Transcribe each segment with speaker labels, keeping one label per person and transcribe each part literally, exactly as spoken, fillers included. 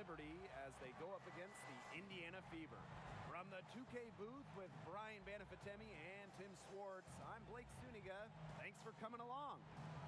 Speaker 1: Liberty as they go up against the Indiana Fever. From the two K booth with Brian Banafitemi and Tim Swartz, I'm Blake Suniga. Thanks for coming along.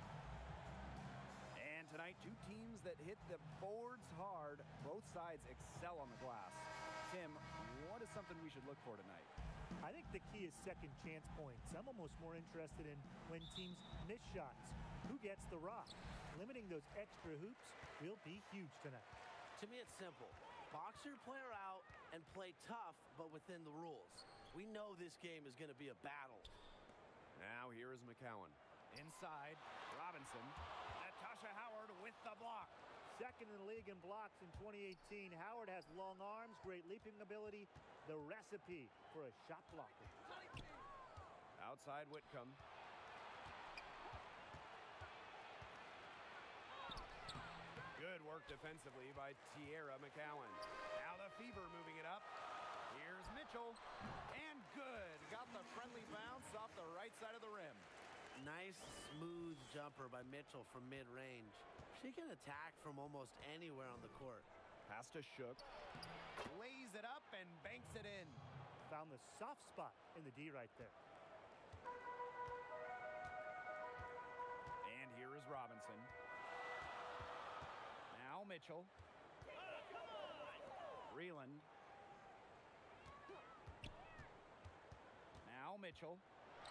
Speaker 1: And tonight, two teams that hit the boards hard. Both sides excel on the glass. Tim, what is something we should look for tonight?
Speaker 2: I think the key is second chance points. I'm almost more interested in when teams miss shots. Who gets the rock? Limiting those extra hoops will be huge tonight.
Speaker 3: To me, it's simple. Box your player out and play tough, but within the rules. We know this game is going to be a battle.
Speaker 1: Now here is McCowan. Inside, Robinson. Natasha Howard with the block.
Speaker 2: Second in the league in blocks in twenty eighteen. Howard has long arms, great leaping ability, the recipe for a shot blocker.
Speaker 1: Outside Whitcomb. Good work defensively by Tierra McCowan. Now the Fever moving it up. Here's Mitchell. And good. Got the friendly bounce off the right side of the rim.
Speaker 3: Nice, smooth jumper by Mitchell from mid-range. She can attack from almost anywhere on the court.
Speaker 1: Pass to Shook. Lays it up and banks it in.
Speaker 2: Found the soft spot in the D right there.
Speaker 1: And here is Robinson. Now Mitchell. Reland. Now Mitchell.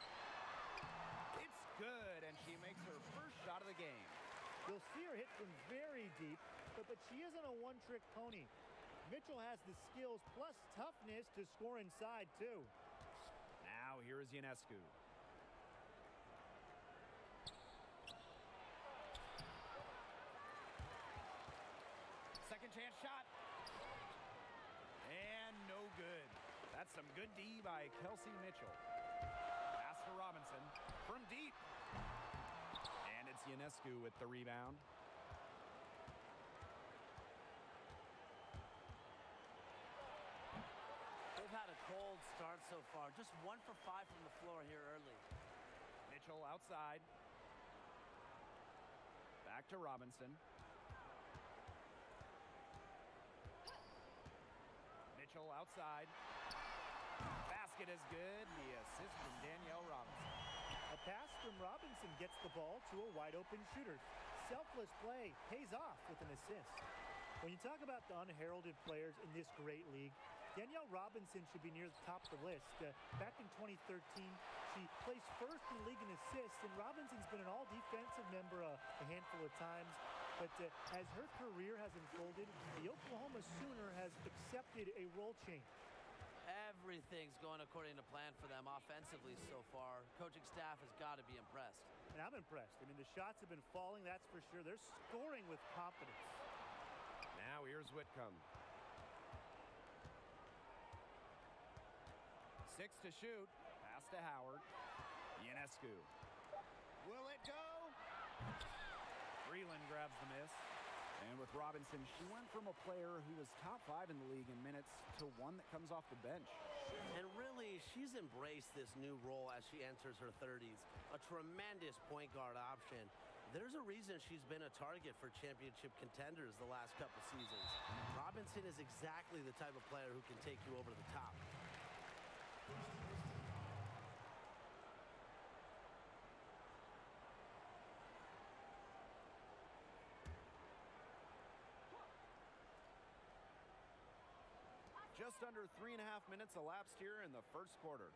Speaker 1: It's good, and she makes her first shot of the game.
Speaker 2: You'll see her hit from very deep, but, but she isn't a one-trick pony. Mitchell has the skills plus toughness to score inside, too.
Speaker 1: Now here is Ionescu. Second chance shot. And no good. That's some good D by Kelsey Mitchell. Pass to Robinson from deep. And it's Ionescu with the rebound.
Speaker 3: They've had a cold start so far. Just one for five from the floor here early.
Speaker 1: Mitchell outside. Back to Robinson. Mitchell outside. Basket is good. The assist from Danielle Robinson.
Speaker 2: A pass from Robinson gets the ball to a wide-open shooter. Selfless play pays off with an assist. When you talk about the unheralded players in this great league, Danielle Robinson should be near the top of the list. Uh, back in twenty thirteen, she placed first in the league in assists, and Robinson's been an all-defensive member uh, a handful of times. But uh, as her career has unfolded, the Oklahoma Sooner has accepted a role change.
Speaker 3: Everything's going according to plan for them offensively so far. Coaching staff has got to be impressed.
Speaker 2: And I'm impressed. I mean, the shots have been falling, that's for sure. They're scoring with confidence.
Speaker 1: Now here's Whitcomb. Six to shoot. Pass to Howard. Ionescu. Will it go? Freeland grabs the miss. And with Robinson, she went from a player who was top five in the league in minutes to one that comes off the bench.
Speaker 3: And really, she's embraced this new role as she enters her thirties. A tremendous point guard option. There's a reason she's been a target for championship contenders the last couple seasons. Robinson is exactly the type of player who can take you over the top.
Speaker 1: Just under three and a half minutes elapsed here in the first quarter.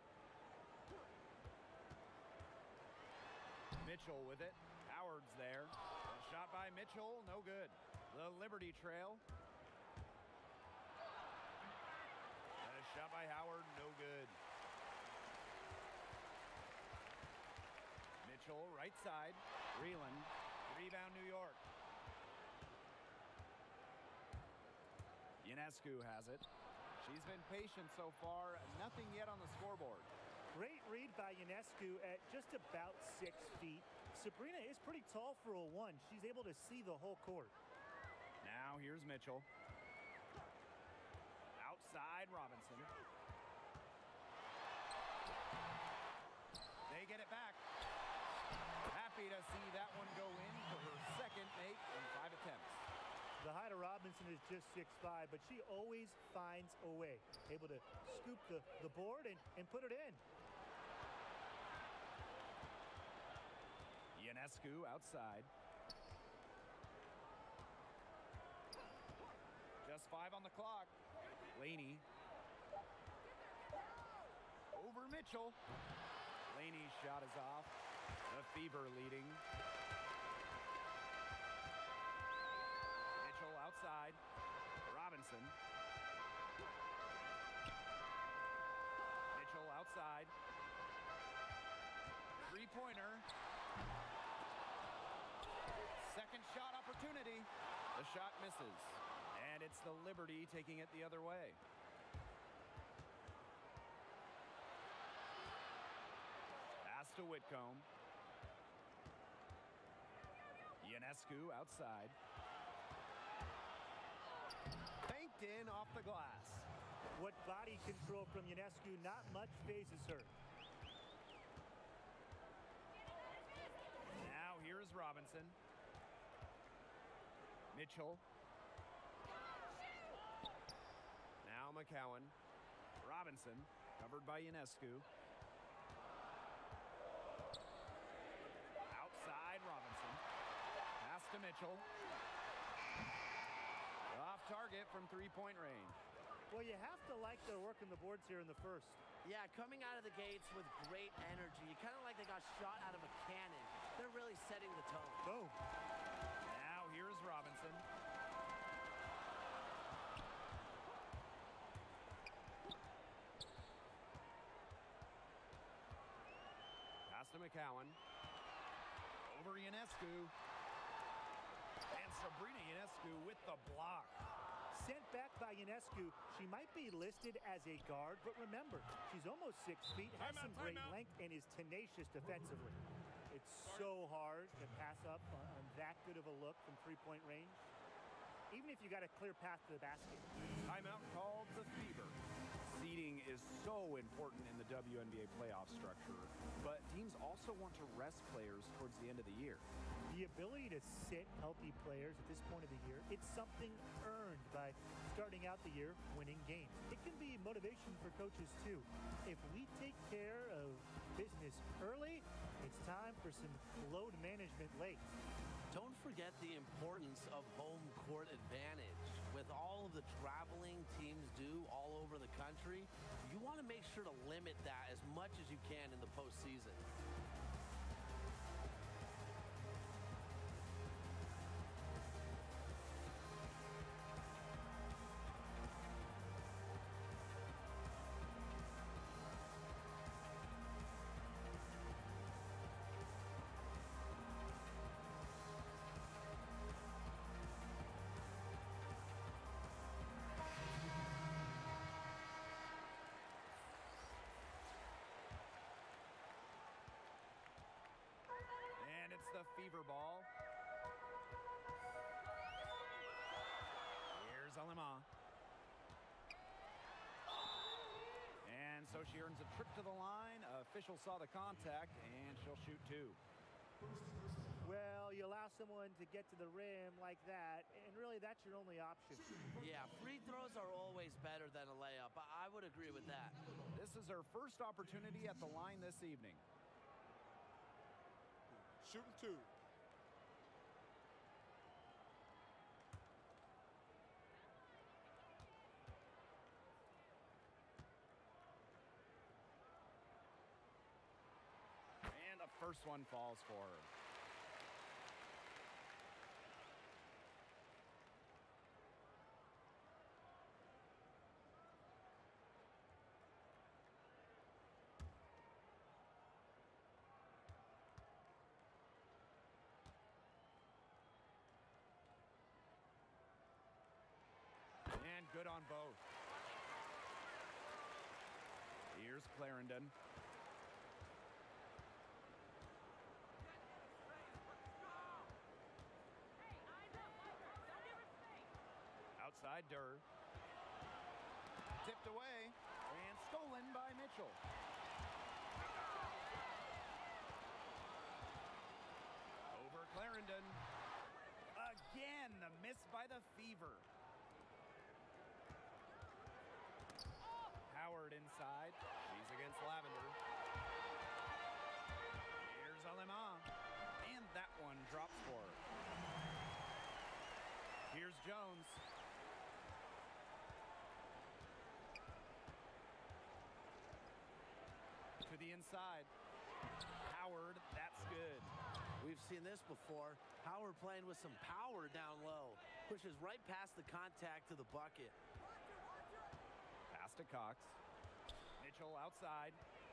Speaker 1: Mitchell with it. Howard's there. A shot by Mitchell, no good. The Liberty trail. A shot by Howard, no good. Mitchell, right side. Reland. Rebound, New York. Ionescu has it. She's been patient so far. Nothing yet on the scoreboard.
Speaker 2: Great read by Ionescu at just about six feet. Sabrina is pretty tall for a one. She's able to see the whole court.
Speaker 1: Now here's Mitchell. Outside Robinson. They get it back. Happy to see that one go in for her second make in five attempts.
Speaker 2: The Haida Robinson is just six five, but she always finds a way. Able to scoop the, the board and, and put it in.
Speaker 1: Ionescu outside. Just five on the clock. Laney. Over Mitchell. Laney's shot is off. The Fever leading. Mitchell outside. Robinson. Mitchell outside. Three-pointer. Second shot opportunity. The shot misses. And it's the Liberty taking it the other way. Pass to Whitcomb. Ionescu outside. Banked in off the glass.
Speaker 2: What body control from Ionescu, not much phases her.
Speaker 1: Now here's Robinson. Mitchell. Now McCowan. Robinson, covered by Ionescu. Outside Robinson. Pass to Mitchell. Off target from three-point range.
Speaker 2: Well, you have to like their work in the boards here in the first.
Speaker 3: Yeah, coming out of the gates with great energy. Kind of like they got shot out of a cannon. They're really setting the tone.
Speaker 2: Boom.
Speaker 1: Now here's Robinson. Pass to McCowan. Over Ionescu. And Sabrina Ionescu with the block.
Speaker 2: Sent back by Ionescu. She might be listed as a guard, but remember, she's almost six feet, has
Speaker 1: Time
Speaker 2: some
Speaker 1: out,
Speaker 2: great
Speaker 1: time out.
Speaker 2: length, and is tenacious defensively. It's so hard to pass up on, on that good of a look from three-point range, even if you got a clear path to the basket.
Speaker 1: Timeout called the Fever. Seeding is so important in the W N B A playoff structure, but teams also want to rest players towards the end of the year.
Speaker 2: The ability to sit healthy players at this point of the year, it's something earned by starting out the year winning games. It can be motivation for coaches too. If we take care of business early, it's time for some load management late.
Speaker 3: Don't forget the importance of home court advantage. With all of the traveling teams do all over the country, you want to make sure to limit that as much as you can in the postseason.
Speaker 1: And it's the Fever ball. Here's Alima. And so she earns a trip to the line. Official saw the contact, and she'll shoot two.
Speaker 2: Well, you allow someone to get to the rim like that, and really that's your only option.
Speaker 3: Yeah, free throws are always better than a layup. I would agree with that.
Speaker 1: This is her first opportunity at the line this evening.
Speaker 4: Shooting two.
Speaker 1: And the first one falls for her. And good on both. Here's Clarendon. Outside Durr. Tipped away and stolen by Mitchell. Over Clarendon. Again, the miss Missed by the Fever. Howard inside. She's against Lavender. Here's Alema. And that one drops for her. Here's Jones. To the inside. Howard, that's good.
Speaker 3: We've seen this before. Howard playing with some power down low. Pushes right past the contact to the bucket.
Speaker 1: Pass to Cox. Mitchell outside.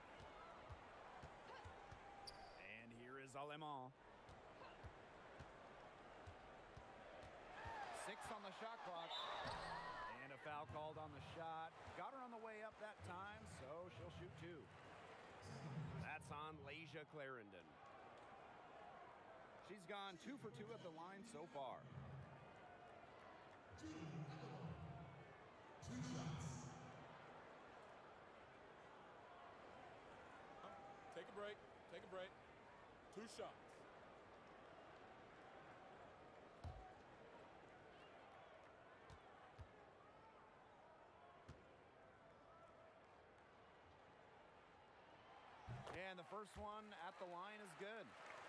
Speaker 1: And here is Alema. Six on the shot clock. And a foul called on the shot. Got her on the way up that time, so she'll shoot two. That's on Layshia Clarendon. She's gone two for two at the line so far.
Speaker 4: Two. Two shots.
Speaker 5: Take a break. Take a break. Two shots.
Speaker 1: And the first one at the line is good.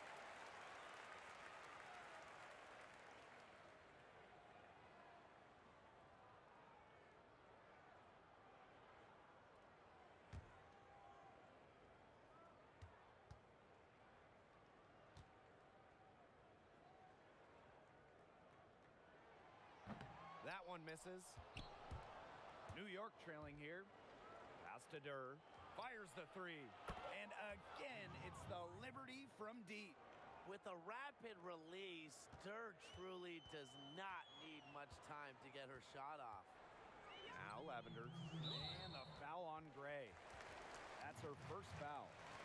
Speaker 1: That one misses. New York trailing here. Pass to Durr. Fires the three. And again, it's the Liberty from deep.
Speaker 3: With a rapid release, Durr truly does not need much time to get her shot off.
Speaker 1: Now Lavender. And the foul on Gray. That's her first foul.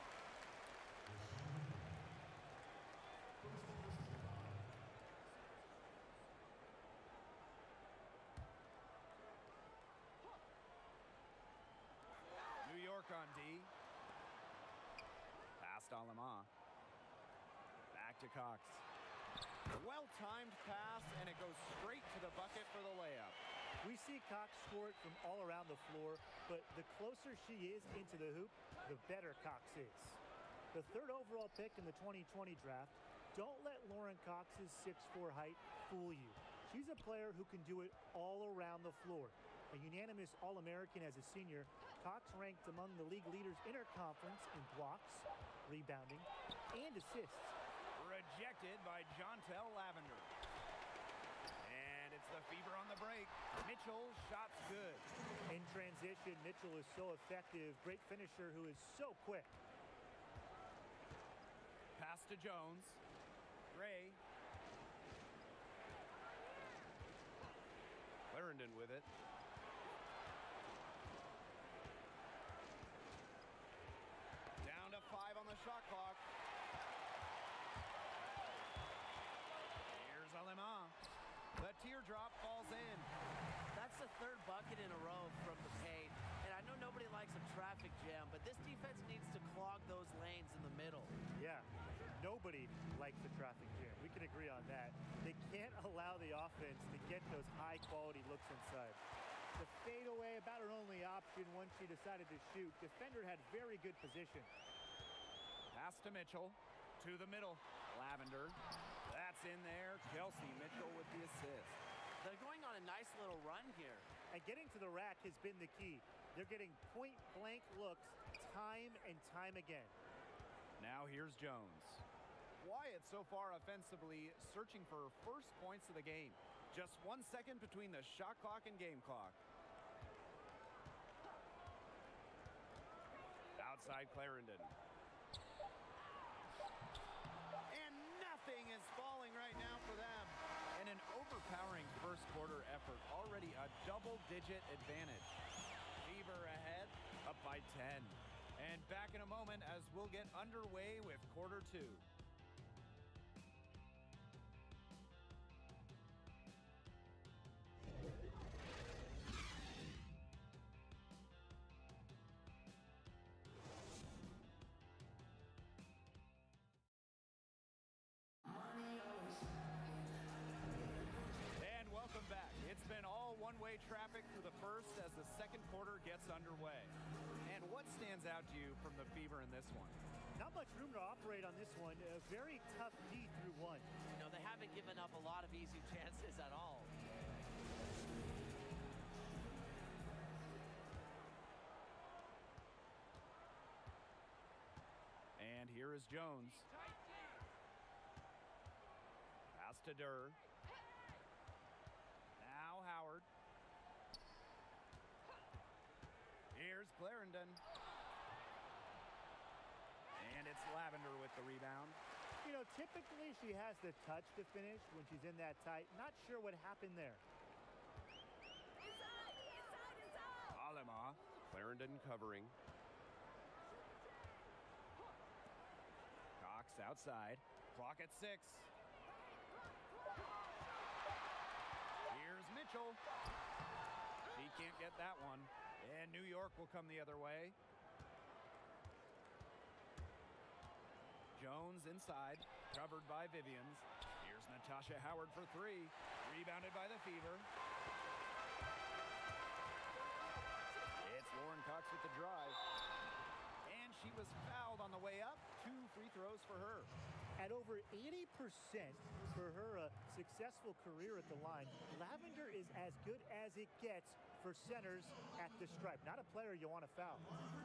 Speaker 1: New York on D. Past Alema. Back to Cox. Well-timed pass, and it goes straight to the bucket for the layup.
Speaker 2: We see Cox score it from all around the floor, but the closer she is into the hoop, the better Cox is. The third overall pick in the twenty twenty draft, don't let Lauren Cox's six foot four height fool you. She's a player who can do it all around the floor. A unanimous All-American as a senior, Cox ranked among the league leaders in her conference in blocks, rebounding, and assists.
Speaker 1: Rejected by Jontel Lavender. And it's the Fever on the break. Mitchell, shot's good.
Speaker 2: In transition, Mitchell is so effective. Great finisher who is so quick.
Speaker 1: Pass to Jones. Gray. Clarendon with it. Down to five on the shot clock. Here's Alema. The teardrop falls in.
Speaker 3: That's the third bucket in a row from the paint. And I know nobody likes a traffic jam, but this defense needs to clog those lanes in the middle.
Speaker 2: Yeah, nobody likes the traffic jam. We can agree on that. They can't allow the offense to get those high-quality looks inside. The fadeaway, about her only option once she decided to shoot. Defender had very good position.
Speaker 1: Pass to Mitchell. To the middle. Lavender. That's in there. Kelsey Mitchell with the assist.
Speaker 3: They're going on a nice little run here.
Speaker 2: And getting to the rack has been the key. They're getting point-blank looks time and time again.
Speaker 1: Now here's Jones. Wyatt so far offensively searching for first points of the game. Just one second between the shot clock and game clock. Outside Clarendon. And nothing is falling right now for them. And an overpowering first quarter effort. Already a double-digit advantage. Fever ahead, up by ten. And back in a moment as we'll get underway with quarter two. And quarter gets underway. And what stands out to you from the Fever in this one?
Speaker 2: Not much room to operate on this one. A very tough D through one.
Speaker 3: You know, they haven't given up a lot of easy chances at all.
Speaker 1: And here is Jones. Pass to Durr. Now Howard. Here's Clarendon. And it's Lavender with the rebound.
Speaker 2: You know, typically she has the touch to finish when she's in that tight. Not sure what happened there.
Speaker 4: Inside, inside, inside.
Speaker 1: Alema.
Speaker 6: Clarendon covering.
Speaker 1: Cox outside. Clock at six. Here's Mitchell. He can't get that one. And New York will come the other way. Jones inside, covered by Vivians. Here's Natasha Howard for three. Rebounded by the Fever. It's Lauren Cox with the drive. And she was fouled on the way up. Two free throws for her.
Speaker 2: At over eighty percent for her uh, successful career at the line, Lavender is as good as it gets for centers at the stripe. Not a player you want to foul.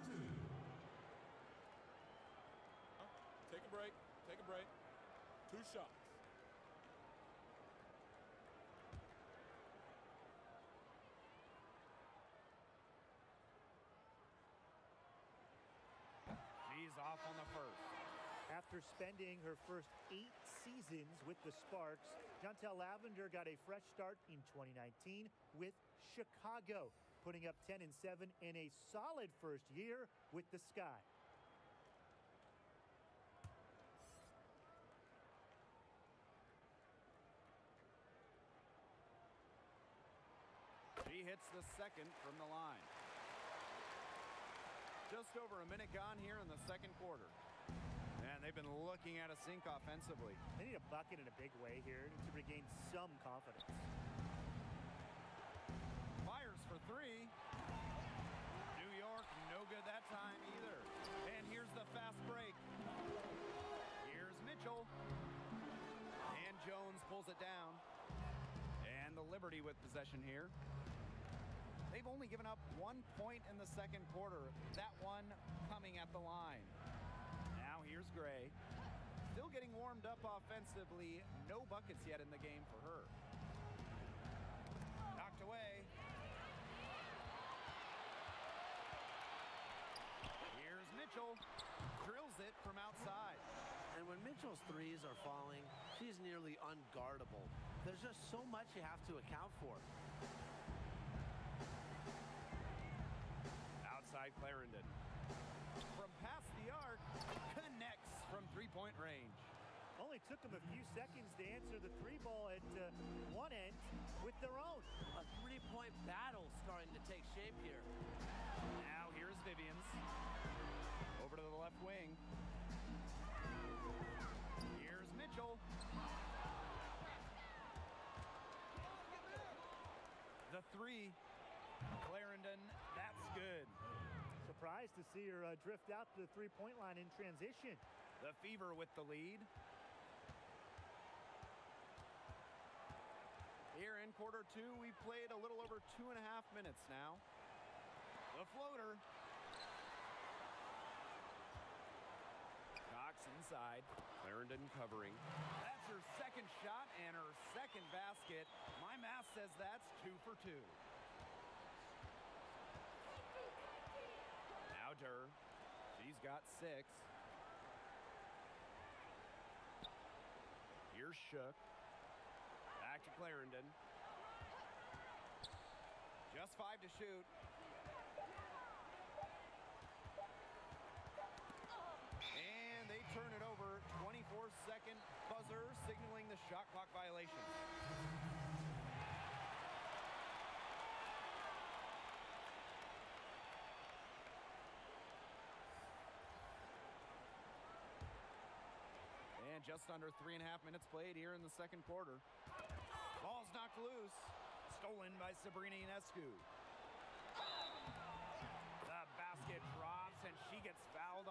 Speaker 5: Take a break. Take a break. Two shots.
Speaker 1: She's off on the first.
Speaker 2: After spending her first eight seasons with the Sparks, Jantel Lavender got a fresh start in twenty nineteen with Chicago, putting up ten and seven in a solid first year with the Sky.
Speaker 1: She hits the second from the line. Just over a minute gone here in the second quarter. And they've been looking at a sink offensively.
Speaker 2: They need a bucket in a big way here to regain some confidence.
Speaker 1: Fires for three. New York, no good that time either. And here's the fast break. Here's Mitchell. And Jones pulls it down. And the Liberty with possession here. They've only given up one point in the second quarter. That one coming at the line. Now here's Gray. Still getting warmed up offensively. No buckets yet in the game for her. Knocked away. Here's Mitchell. Drills it from outside.
Speaker 3: And when Mitchell's threes are falling, she's nearly unguardable. There's just so much you have to account for.
Speaker 1: Outside Clarendon. From past the arc, connects from three-point range.
Speaker 2: Only took them a few seconds to answer the three ball at uh, one end with their own.
Speaker 3: A three-point battle starting to take shape here.
Speaker 1: Now here's Vivians. Over to the left wing. Here's Mitchell. The three. Clarendon, that's good.
Speaker 2: Surprised to see her uh, drift out to the three-point line in transition.
Speaker 1: The Fever with the lead. Here in quarter two, we've played a little over two and a half minutes now. The floater. Cox inside.
Speaker 6: Clarendon covering.
Speaker 1: That's her second shot and her second basket. My math says that's two for two. Now Durr. She's got six. Here's Shook. Back to Clarendon. Just five to shoot. And they turn it over. twenty-four second buzzer signaling the shot clock violation. And just under three and a half minutes played here in the second quarter. Ball's knocked loose. Stolen by Sabrina Ionescu.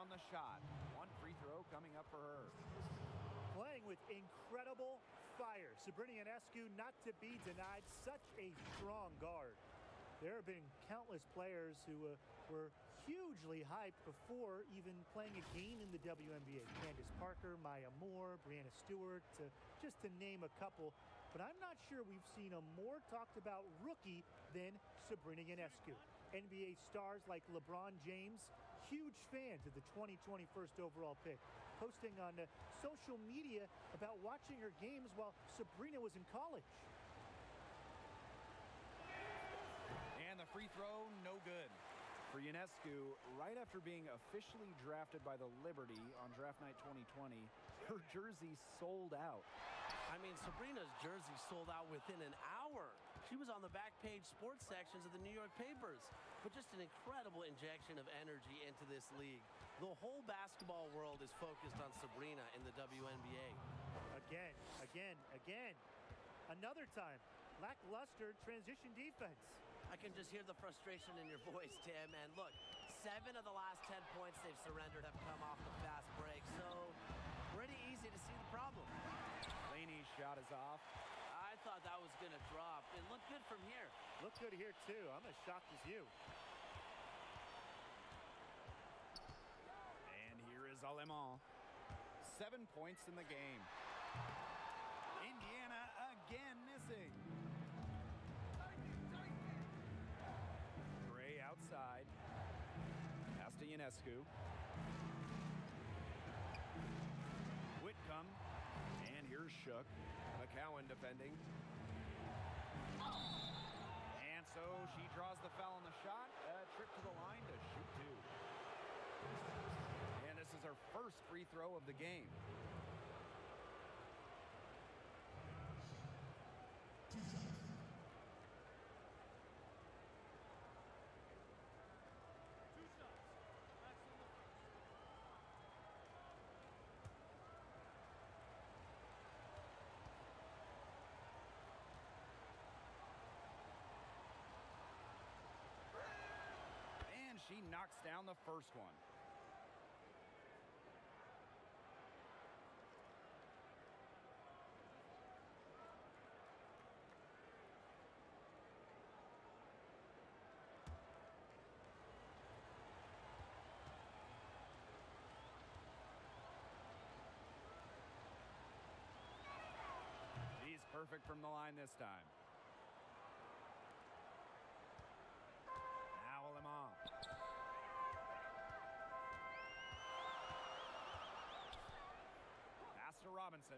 Speaker 1: on the shot. One free throw coming up for her.
Speaker 2: Playing with incredible fire. Sabrina Ionescu not to be denied. Such a strong guard. There have been countless players who uh, were hugely hyped before even playing a game in the W N B A. Candace Parker, Maya Moore, Brianna Stewart, uh, just to name a couple. But I'm not sure we've seen a more talked about rookie than Sabrina Ionescu. N B A stars like LeBron James, huge fans of the twenty twenty-first overall pick, posting on uh, social media about watching her games while Sabrina was in college.
Speaker 1: And the free throw, no good. For Ionescu, right after being officially drafted by the Liberty on draft night twenty twenty, her jersey sold out.
Speaker 3: I mean, Sabrina's jersey sold out within an hour. She was on the back page sports sections of the New York papers. But just an incredible injection of energy into this league. The whole basketball world is focused on Sabrina in the W N B A.
Speaker 2: Again, again, again. Another time, lackluster transition defense.
Speaker 3: I can just hear the frustration in your voice, Tim. And look, seven of the last ten points they've surrendered have come off the fast break. So, pretty easy to see the problem.
Speaker 1: Laney's shot is off.
Speaker 3: I thought that was going to drop. It looked good from here.
Speaker 2: Looked good here, too. I'm as shocked as you.
Speaker 1: And here is Alemán. Seven points in the game. Indiana again missing. Gray outside. Pass to Ionescu. Whitcomb. And here's Shook.
Speaker 6: McCowan defending.
Speaker 1: And so she draws the foul on the shot. A trip to the line to shoot two. And this is her first free throw of the game. She knocks down the first one. He's perfect from the line this time. Now Alemán. To Robinson.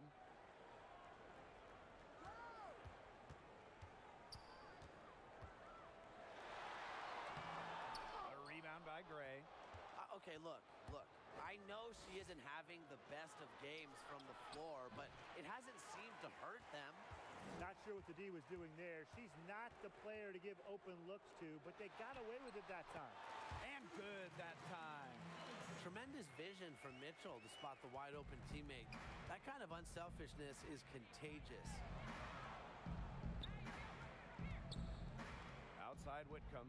Speaker 1: A rebound by Gray.
Speaker 3: Uh, okay, look, look. I know she isn't having the best of games from the floor, but it hasn't seemed to hurt them.
Speaker 2: Not sure what the D was doing there. She's not the player to give open looks to, but they got away with it that time.
Speaker 1: And good that time.
Speaker 3: Tremendous vision from Mitchell to spot the wide open teammate. That kind of unselfishness is contagious.
Speaker 6: Outside Whitcomb.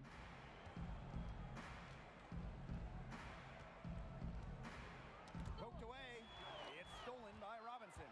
Speaker 1: Poked away. It's stolen by Robinson.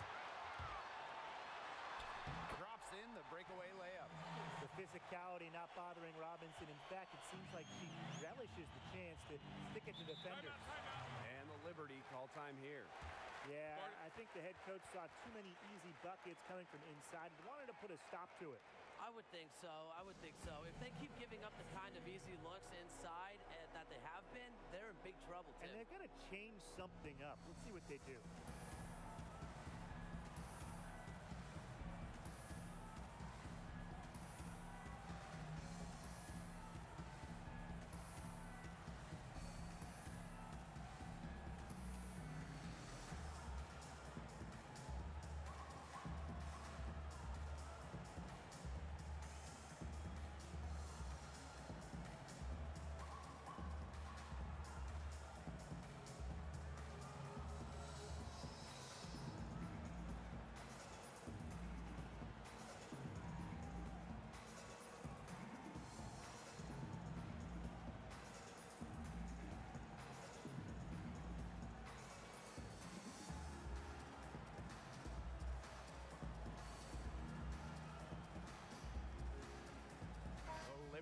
Speaker 1: Drops in the breakaway layup.
Speaker 2: The physicality not bothering Robinson. In fact, it seems like she relishes the chance to stick it to defenders.
Speaker 6: And the Liberty call time here.
Speaker 2: Yeah, I think the head coach saw too many easy buckets coming from inside and wanted to put a stop to it.
Speaker 3: I would think so. I would think so. If they keep giving up the kind of easy looks inside uh, that they have been, they're in big trouble, Tim.
Speaker 2: And they're going to change something up. Let's see what they do.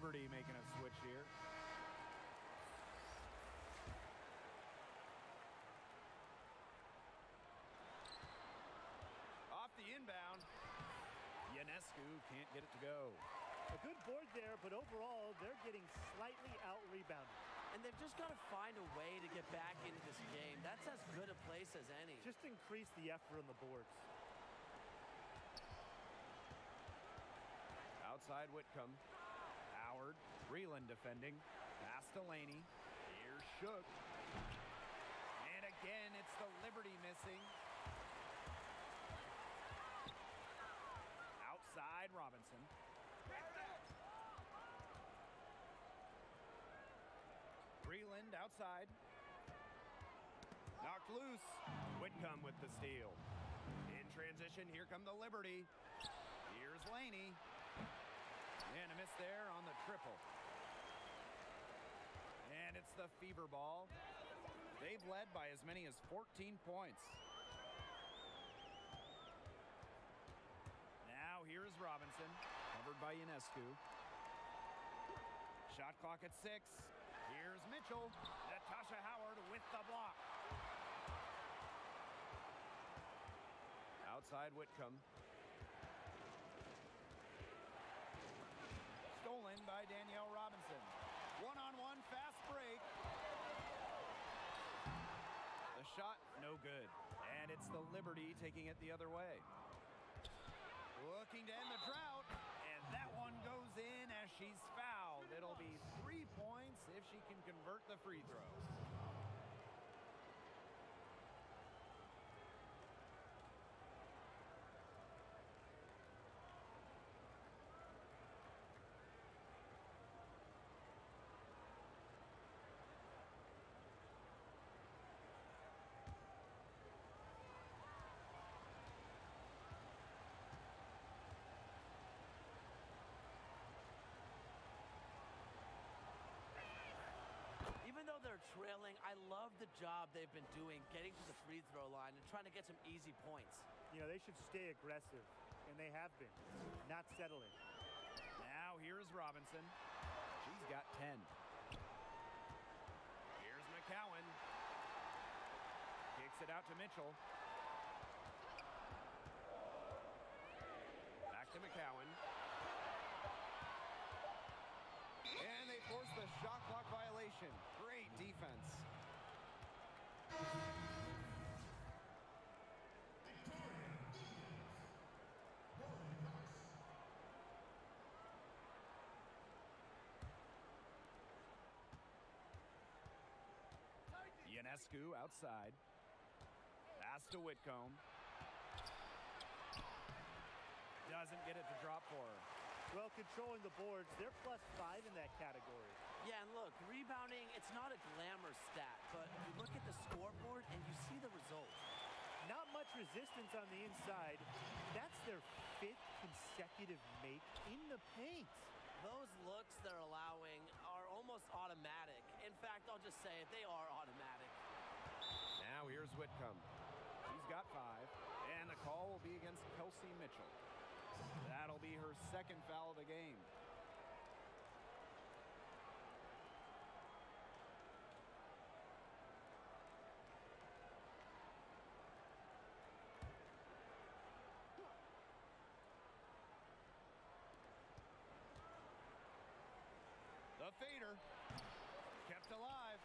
Speaker 1: Liberty making a switch here. Off the inbound. Ionescu can't get it to go.
Speaker 2: A good board there, but overall, they're getting slightly out-rebounded.
Speaker 3: And they've just got to find a way to get back into this game. That's as good a place as any.
Speaker 2: Just increase the effort on the boards.
Speaker 1: Outside Whitcomb. Howard. Breland defending. Pass to Laney. Here's Shook. And again, it's the Liberty missing. Outside Robinson. Breland outside. Knocked loose. Whitcomb with the steal. In transition, here come the Liberty. Here's Laney. And a miss there on the triple. And it's the Fever ball. They've led by as many as fourteen points. Now here's Robinson, covered by Ionescu. Shot clock at six. Here's Mitchell. Natasha Howard with the block. Outside Whitcomb. Stolen by Danielle Robinson. One-on-one fast break. The shot, no good. And it's the Liberty taking it the other way. Looking to end the drought. And that one goes in as she's fouled. It'll be three points if she can convert the free throw.
Speaker 3: Even though they're trailing, I love the job they've been doing getting to the free throw line and trying to get some easy points.
Speaker 2: You know, they should stay aggressive, and they have been, not settling.
Speaker 1: Now here's Robinson. She's got ten. Here's McCowan. Kicks it out to Mitchell. Back to McCowan. And they force the shot clock violation. Great defense. Ionescu outside. Pass to Whitcomb. Doesn't get it to drop for her.
Speaker 2: Well, controlling the boards, they're plus five in that category.
Speaker 3: Yeah, and look, rebounding, it's not a glamour stat, but you look at the scoreboard and you see the result.
Speaker 2: Not much resistance on the inside. That's their fifth consecutive make in the paint.
Speaker 3: Those looks they're allowing are almost automatic. In fact, I'll just say it, they are automatic.
Speaker 1: Now here's Whitcomb. She's got five, and the call will be against Kelsey Mitchell. That'll be her second foul of the game. The fader kept alive.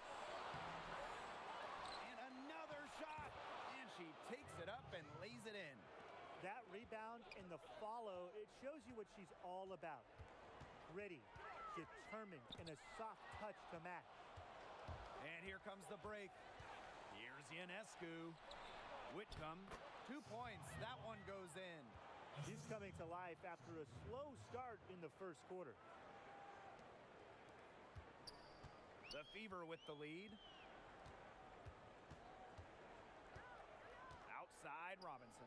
Speaker 1: And another shot. And she takes it up and lays it in.
Speaker 2: That rebound and the follow, it shows you what she's all about. Gritty, determined, and a soft touch to match.
Speaker 1: And here comes the break. Here's Ionescu. Whitcomb, two points. That one goes in.
Speaker 2: She's coming to life after a slow start in the first quarter.
Speaker 1: The Fever with the lead. Outside Robinson.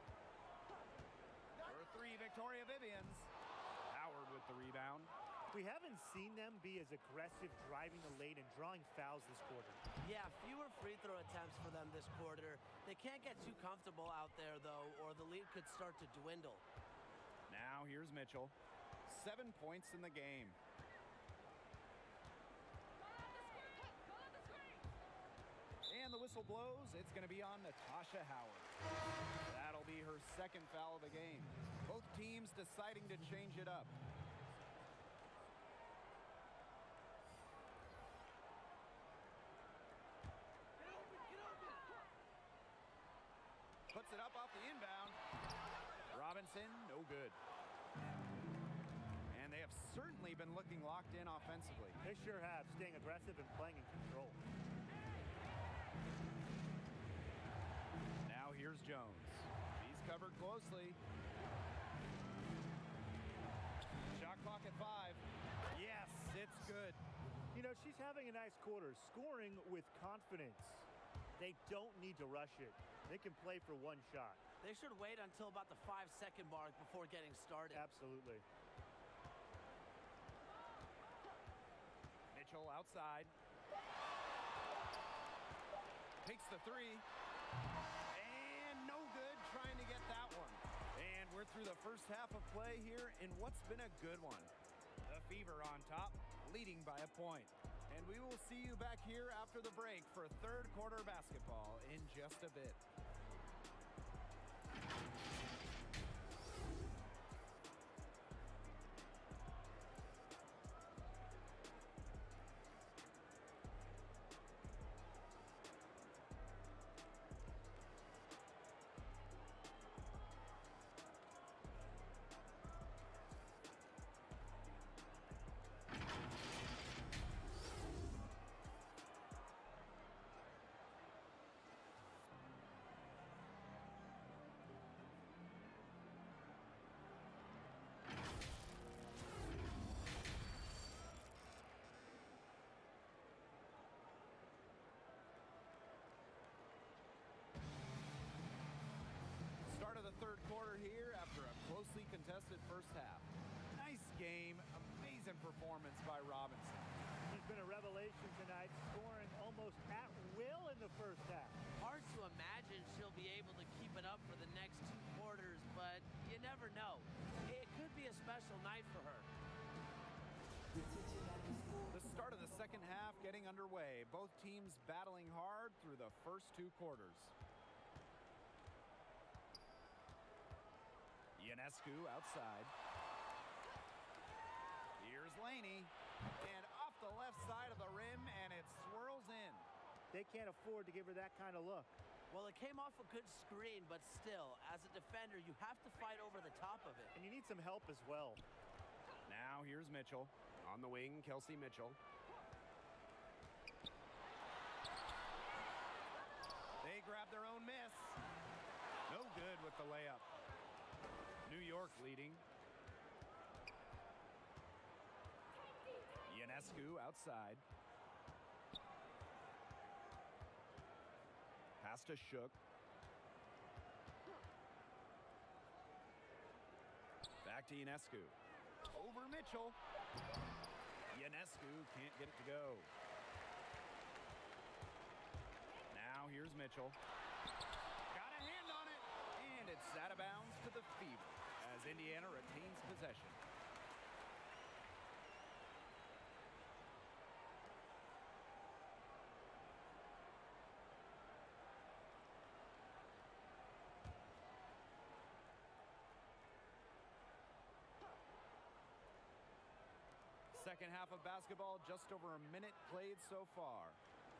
Speaker 1: For three, Victoria Vivians. Howard with the rebound.
Speaker 2: We haven't seen them be as aggressive driving the lane and drawing fouls this quarter.
Speaker 3: Yeah, fewer free throw attempts for them this quarter. They can't get too comfortable out there, though, or the lead could start to dwindle.
Speaker 1: Now here's Mitchell. Seven points in the game. whistle blows, it's going to be on Natasha Howard. That'll be her second foul of the game. Both teams deciding to change it up. Puts it up off the inbound. Robinson, no good. And they have certainly been looking locked in offensively.
Speaker 2: They sure have, staying aggressive and playing in control.
Speaker 1: Now here's Jones. He's covered closely. Shot clock at five. Yes, it's good.
Speaker 2: You know, she's having a nice quarter, scoring with confidence. They don't need to rush it. They can play for one shot.
Speaker 3: They should wait until about the five-second mark before getting started.
Speaker 2: Absolutely.
Speaker 1: Mitchell outside. Takes the three. And no good trying to get that one. And we're through the first half of play here in what's been a good one. The Fever on top, leading by a point. And we will see you back here after the break for third quarter basketball in just a bit. Start of the third quarter here after a closely contested first half. Nice game, amazing performance by Robinson.
Speaker 2: She's been a revelation tonight, scoring almost at will in the first half.
Speaker 3: Hard to imagine she'll be able to keep it up for the next two quarters, but you never know. It could be a special night for her.
Speaker 1: The start of the second half getting underway. Both teams battling hard through the first two quarters. Ionescu outside. Here's Laney. And off the left side of the rim, and it swirls in.
Speaker 2: They can't afford to give her that kind of look.
Speaker 3: Well, it came off a good screen, but still, as a defender, you have to fight over the top of it.
Speaker 2: And you need some help as well.
Speaker 1: Now here's Mitchell. On the wing, Kelsey Mitchell. They grab their own miss. No good with the layup. New York leading. Ionescu outside. Pass to Shook. Back to Ionescu. Over Mitchell. Ionescu can't get it to go. Now here's Mitchell. Got a hand on it. And it's out of bounds to the Fever as Indiana retains possession. Second half of basketball, just over a minute played so far.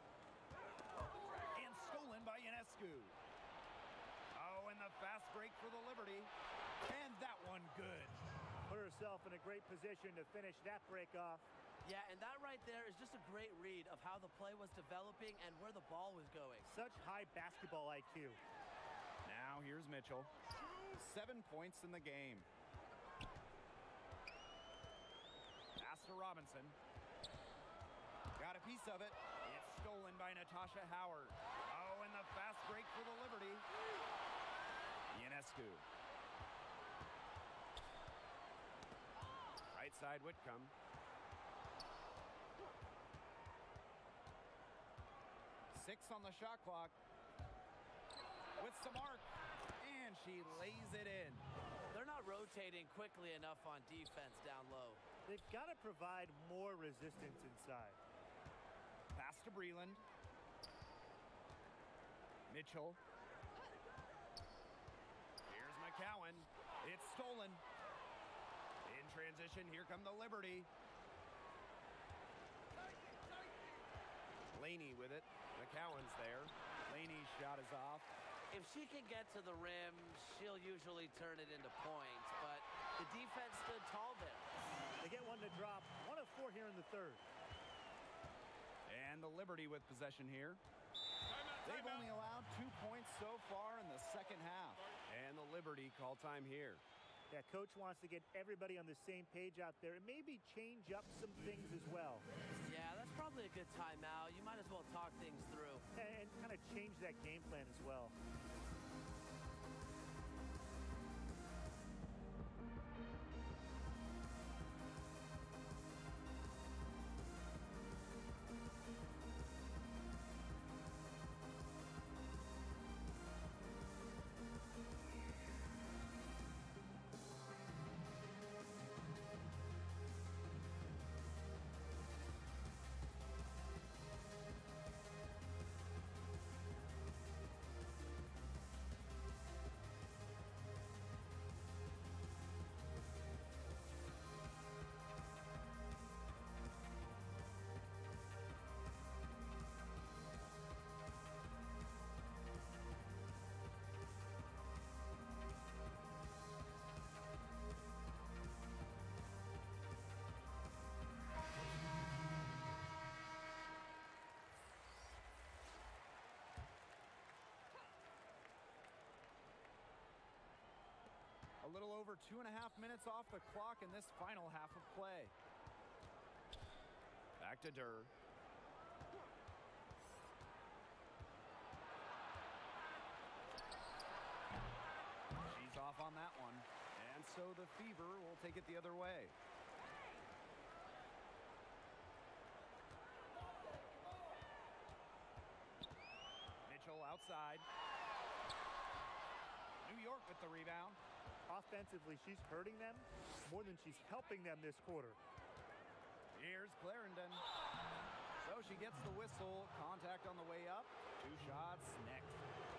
Speaker 1: And stolen by Ionescu. Oh, and the fast break for the Liberty. And that one good.
Speaker 2: Put herself in a great position to finish that break off.
Speaker 3: Yeah, and that right there is just a great read of how the play was developing and where the ball was going.
Speaker 2: Such high basketball I Q.
Speaker 1: Now here's Mitchell. Seven points in the game. Pass to Robinson. Got a piece of it. It's stolen by Natasha Howard. Oh, and the fast break for the Liberty. Ionescu. Right side Whitcomb. Six on the shot clock. With some arc. And she lays it in.
Speaker 3: They're not rotating quickly enough on defense down low.
Speaker 2: They've got to provide more resistance inside.
Speaker 1: Pass to Breland.
Speaker 6: Mitchell. Here's McCowan. It's stolen. In transition, here come the Liberty. Laney with it. McCowan's there.
Speaker 1: Laney's shot is off.
Speaker 3: If she can get to the rim, she'll usually turn it into points, but the defense stood tall there.
Speaker 2: They get one to drop. One of four here in the third.
Speaker 1: And the Liberty with possession here.
Speaker 5: Timeout,
Speaker 1: They've
Speaker 5: timeout.
Speaker 1: only allowed two points so far in the second half.
Speaker 6: And the Liberty call time here.
Speaker 2: Yeah, coach wants to get everybody on the same page out there and maybe change up some things as well.
Speaker 3: Yeah, that's probably a good timeout. You might as well talk things through.
Speaker 2: And, and kind of change that game plan as well.
Speaker 1: A little over two and a half minutes off the clock in this final half of play.
Speaker 6: Back to Durr.
Speaker 1: She's off on that one. And so the Fever will take it the other way. Mitchell outside. New York with the rebound.
Speaker 2: Offensively, she's hurting them more than she's helping them this quarter.
Speaker 1: Here's Clarendon. So she gets the whistle. Contact on the way up. Two shots next.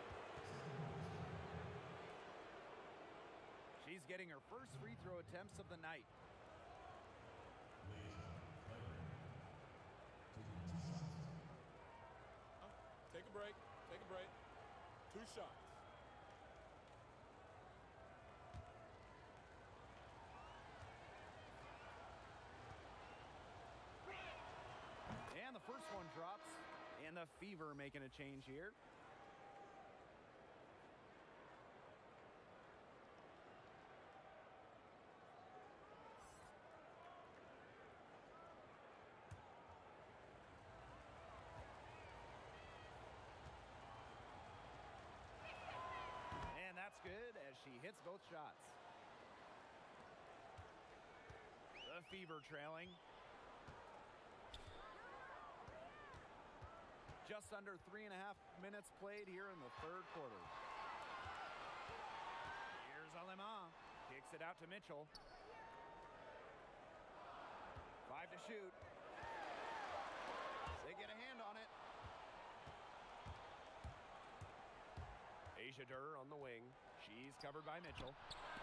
Speaker 1: She's getting her first free throw attempts of the night.
Speaker 5: Take a break. Take a break. Two shots.
Speaker 1: And the first one drops. And the Fever making a change here. And that's good as she hits both shots. The Fever trailing. Just under three and a half minutes played here in the third quarter. Here's Alema. Kicks it out to Mitchell. Five to shoot. They get a hand on it.
Speaker 6: Asia Durr on the wing.
Speaker 1: She's covered by Mitchell.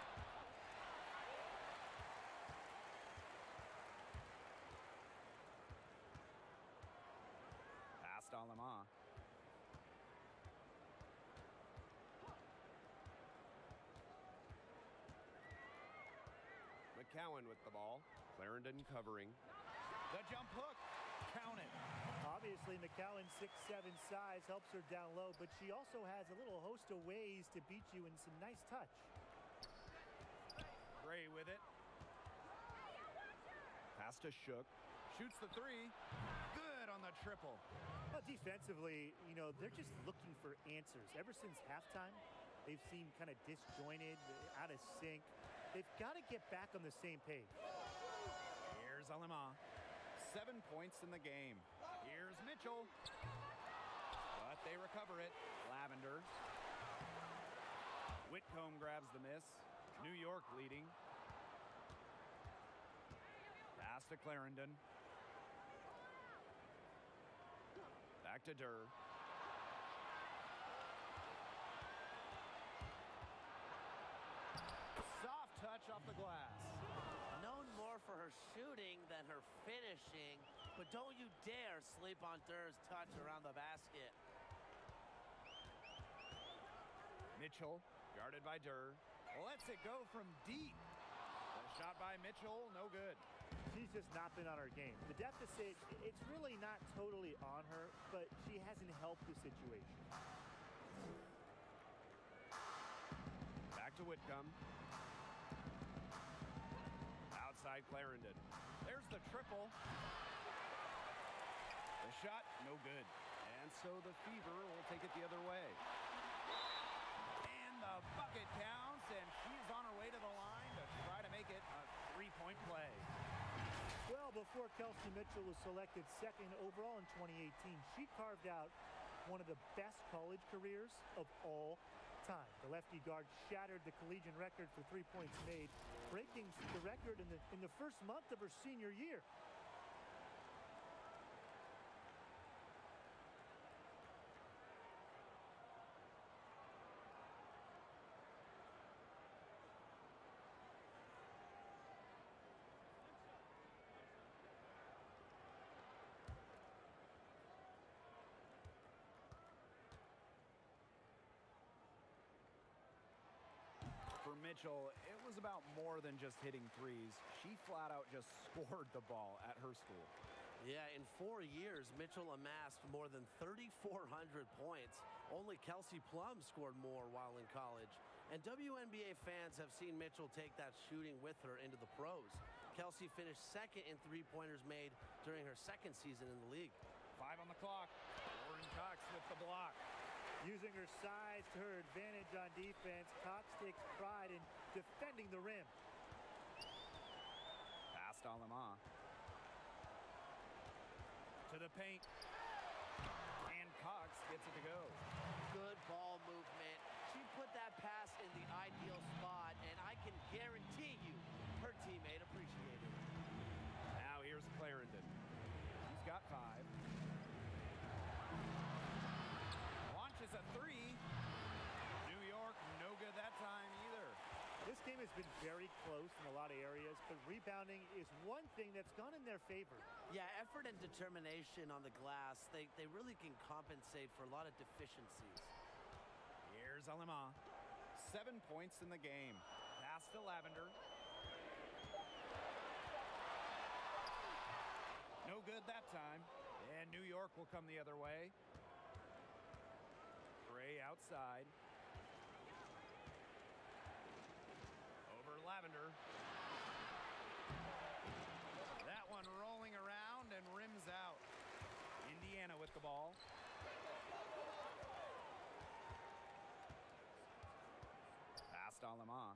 Speaker 1: Past Alema.
Speaker 6: McCowan with the ball. Clarendon covering.
Speaker 1: The jump hook. Count it.
Speaker 2: Obviously, McCowan's six seven size helps her down low, but she also has a little host of ways to beat you in some nice touch.
Speaker 1: Gray with it. Pass to Shook. Shoots the three. Good on the triple.
Speaker 2: Well, defensively, you know, they're just looking for answers. Ever since halftime, they've seemed kind of disjointed, out of sync. They've got to get back on the same page.
Speaker 1: Here's Alema. Seven points in the game. Here's Mitchell. But they recover it. Lavender. Whitcomb grabs the miss. New York leading. Pass to Clarendon. Back to Durr.
Speaker 3: for her shooting than her finishing, but don't you dare sleep on Durr's touch around the basket.
Speaker 1: Mitchell, guarded by Durr, lets it go from deep. The shot by Mitchell, no good.
Speaker 2: She's just not been on her game. The deficit, it's really not totally on her, but she hasn't helped the situation.
Speaker 6: Back to Whitcomb. Outside Clarendon.
Speaker 1: There's the triple. The shot, no good. And so the Fever will take it the other way. And the bucket counts, and she's on her way to the line to try to make it a three-point play.
Speaker 2: Well, before Kelsey Mitchell was selected second overall in twenty eighteen, she carved out one of the best college careers of all time. The lefty guard shattered the collegiate record for three points made, breaking the record in the, in the first month of her senior year.
Speaker 1: For Mitchell, it was about more than just hitting threes. She flat out just scored the ball at her school.
Speaker 3: Yeah, in four years, Mitchell amassed more than thirty-four hundred points. Only Kelsey Plum scored more while in college. And W N B A fans have seen Mitchell take that shooting with her into the pros. Kelsey finished second in three-pointers made during her second season in the league.
Speaker 1: Five on the clock. Lauren Cox with the block.
Speaker 2: Using her size to her advantage on defense, Cox takes pride in defending the rim.
Speaker 1: Past Alema. To the paint. And Cox gets it to go.
Speaker 3: Good ball movement. She put that pass in the ideal spot, and I can guarantee you her teammate appreciated it.
Speaker 1: Now here's Clarendon. He's got five. Launches a three. New York, no good that time either.
Speaker 2: This game has been very close in a lot of areas, but rebounding is one thing that's gone in their favor.
Speaker 3: Yeah, effort and determination on the glass, they, they really can compensate for a lot of deficiencies.
Speaker 1: Here's Alema. Seven points in the game. Pass to Lavender. No good that time. And New York will come the other way. Gray outside. Over Lavender. That one rolling around and rims out. Indiana with the ball. Past Alema.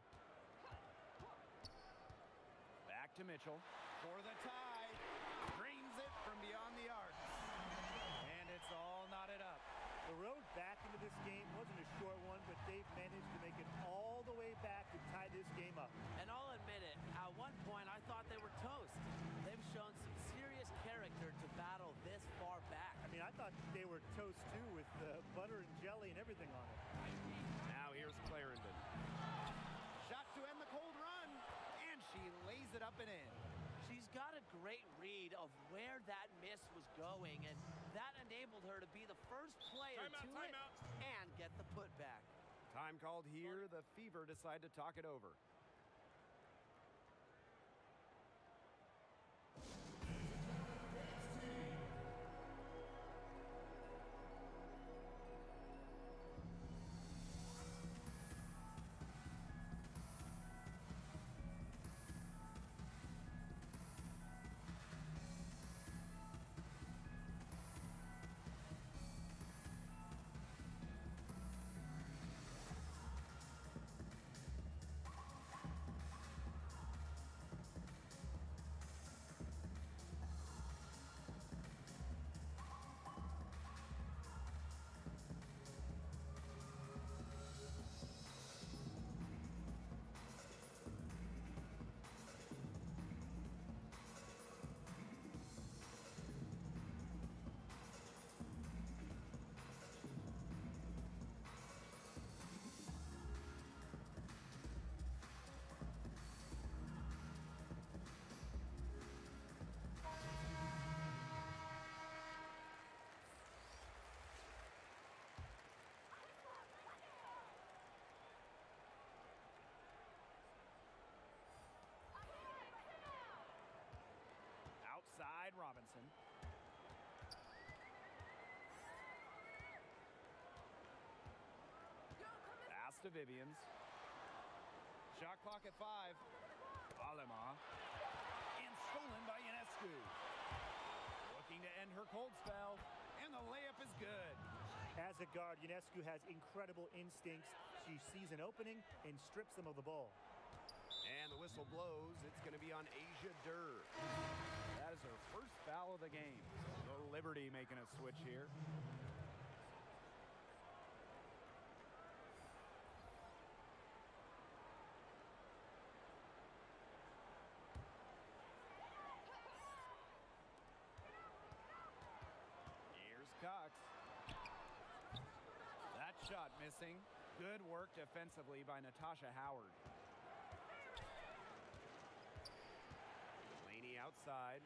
Speaker 1: Back to Mitchell for the tie. Drains it from beyond the arc. And it's all knotted up.
Speaker 2: The road back into this game wasn't a short one, but they've managed to make it all the way back to tie this game up.
Speaker 3: And I'll admit it, at one point I thought they were toast. They've shown some serious character to battle this far back.
Speaker 2: I mean, I thought they were toast too, with uh, butter and jelly and everything on it.
Speaker 1: Now here's Clarendon. Shot to end the cold run, and she lays it up and in.
Speaker 3: She's got a great read of where that miss was going, and that enabled her to be the first player
Speaker 5: Timeout,
Speaker 3: to
Speaker 5: timeout.
Speaker 3: it and get the putback.
Speaker 1: Time called here. The Fever decide to talk it over. to Vivians. Shot clock at five. Alema. And stolen by Ionescu. Looking to end her cold spell. And the layup is good.
Speaker 2: As a guard, Ionescu has incredible instincts. She sees an opening and strips them of the ball.
Speaker 6: And the whistle blows. It's going to be on Asia Durr.
Speaker 1: That is her first foul of the game. The Liberty making a switch here. Here's Cox. That shot missing. Good work defensively by Natasha Howard. Laney outside.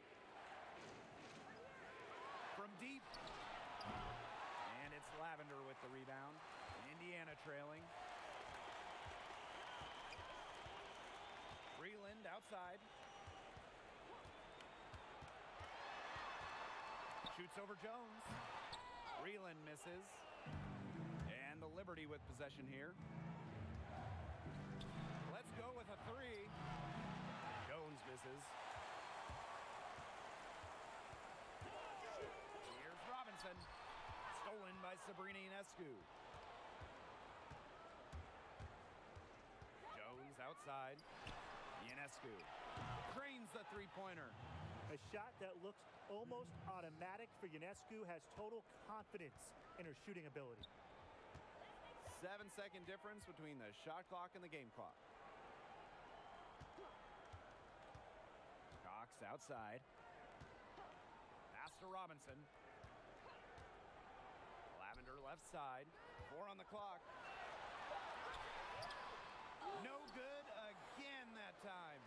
Speaker 1: From deep. And it's Lavender with the rebound. Indiana trailing. Freeland outside. Shoots over Jones. Freeland misses. And the Liberty with possession here. Let's go with a three. Jones misses. Here's Robinson. Stolen by Sabrina Ionescu. Jones outside. Ionescu cranes the three-pointer.
Speaker 2: A shot that looks almost automatic for Ionescu has total confidence in her shooting ability.
Speaker 1: Seven-second difference between the shot clock and the game clock. Cox outside. Pass to Robinson. Lavender left side. Four on the clock. No good again that time.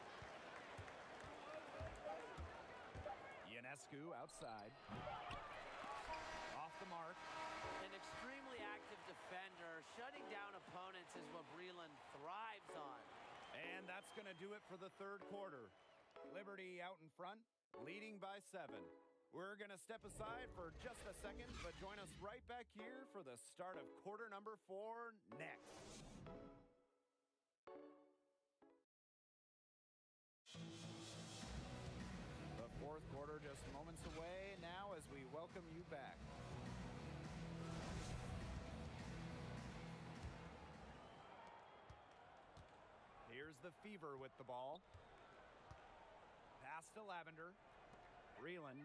Speaker 1: Ionescu outside. Off the mark.
Speaker 3: An extremely active defender. Shutting down opponents is what Breland thrives on.
Speaker 1: And that's going to do it for the third quarter. Liberty out in front, leading by seven. We're going to step aside for just a second, but join us right back here for the start of quarter number four next. The fourth quarter just moments away now as we welcome you back. Here's the Fever with the ball. Pass to Lavender. Freeland.